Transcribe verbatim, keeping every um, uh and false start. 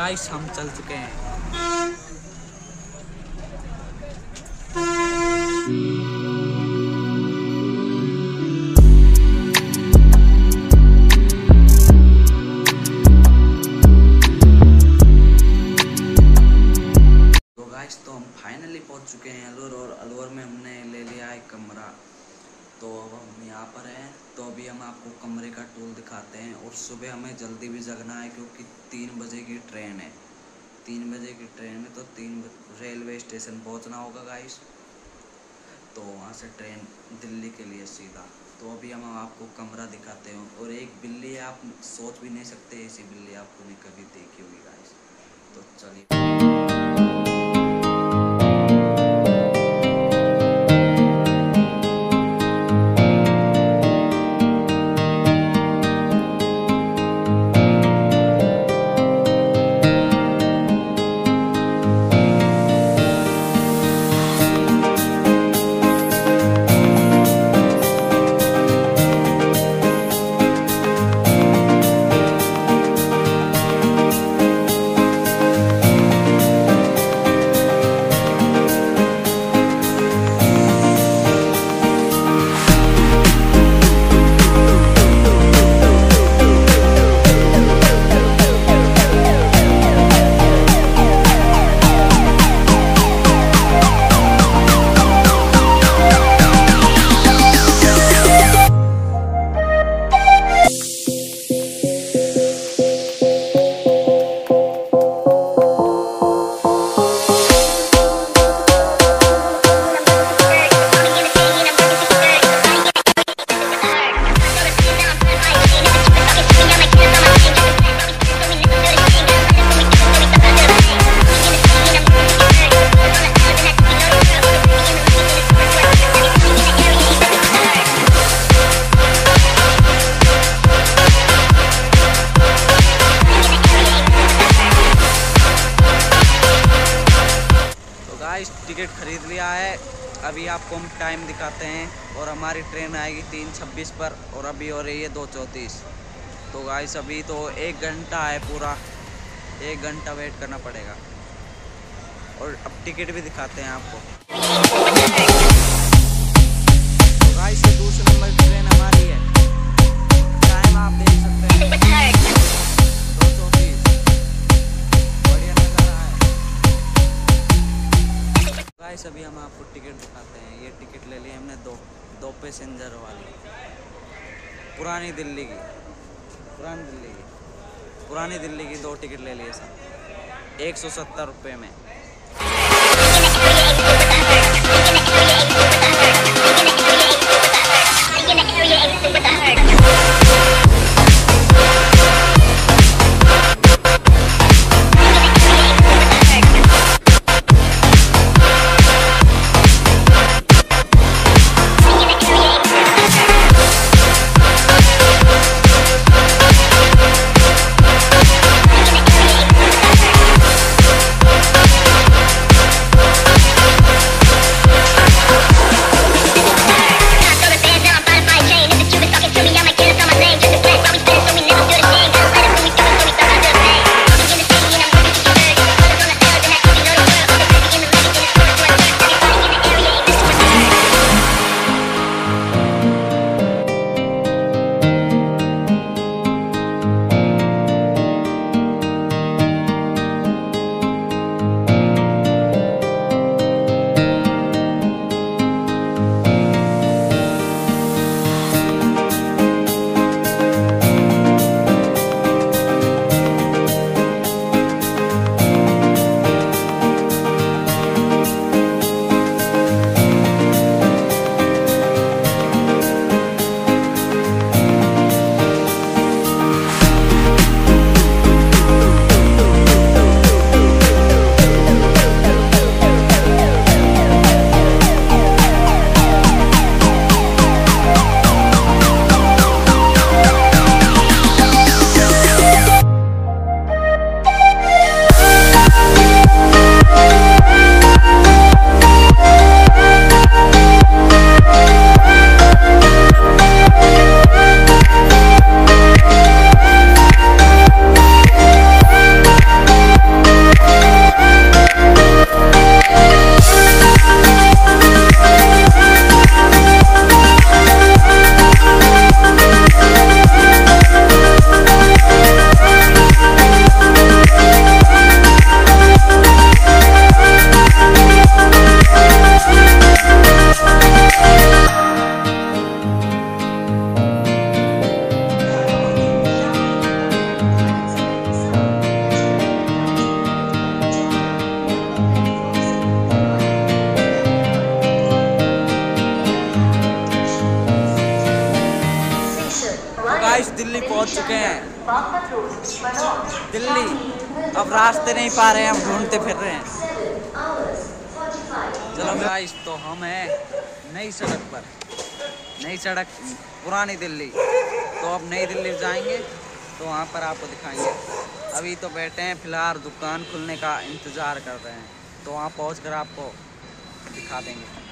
Guys हम चल चुके हैं। तो गाइस तो हम फाइनली पहुंच चुके हैं अलवर, और अलवर में हमने ले लिया है कमरा। तो अब हम यहाँ पर हैं। तो अभी हम आपको कमरे का टूर दिखाते हैं। और सुबह हमें जल्दी भी जगना है क्योंकि तीन बजे की ट्रेन है। तीन बजे की ट्रेन है तो तीन रेलवे स्टेशन पहुँचना होगा गाइस। तो वहाँ से ट्रेन दिल्ली के लिए सीधा। तो अभी हम आपको कमरा दिखाते हैं। और एक बिल्ली है, आप सोच भी नहीं सकते ऐसी बिल्ली आपको नहीं कभी देखी होगी गाइस। तो चलिए। टिकट खरीद लिया है। अभी आपको हम टाइम दिखाते हैं। और हमारी ट्रेन आएगी तीन छब्बीस पर, और अभी हो रही है दो चौंतीस। तो गाइस अभी तो एक घंटा है, पूरा एक घंटा वेट करना पड़ेगा। और अब टिकट भी दिखाते हैं आपको। तो गाइस ये दूसरे नंबर की ट्रेन हमारी है। टाइम आप देख सकते हैं दो चौंतीस। बढ़िया नज़ारा है गाइस। अभी हम आपको टिकट दिखाते हैं। ये टिकट ले ली हमने दो दो पैसेंजर वाली, पुरानी दिल्ली की पुरानी दिल्ली की पुरानी दिल्ली की दो टिकट ले लिए सर, एक सौ सत्तर रुपये में। गाइस दिल्ली पहुंच चुके हैं। दिल्ली अब रास्ते नहीं पा रहे हैं, हम ढूंढते फिर रहे हैं। चलो गाइस, तो हम हैं नई सड़क पर, नई सड़क पुरानी दिल्ली। तो अब नई दिल्ली जाएंगे तो वहाँ पर आपको दिखाएंगे। अभी तो बैठे हैं, फिलहाल दुकान खुलने का इंतज़ार कर रहे हैं, तो वहाँ पहुँच कर आपको दिखा देंगे।